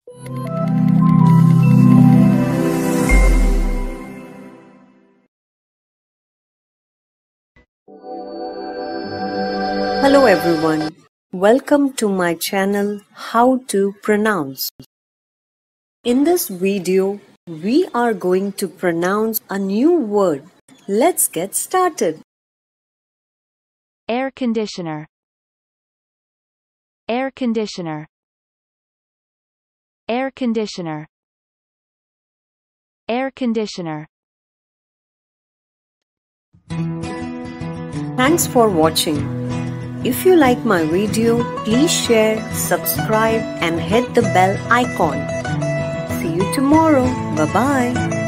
Hello everyone, welcome to my channel How to Pronounce. In this video, we are going to pronounce a new word. Let's get started. Air conditioner. Air conditioner. Air conditioner. Air conditioner. Thanks for watching. If you like my video, please share, subscribe and hit the bell icon. See you tomorrow. Bye-bye.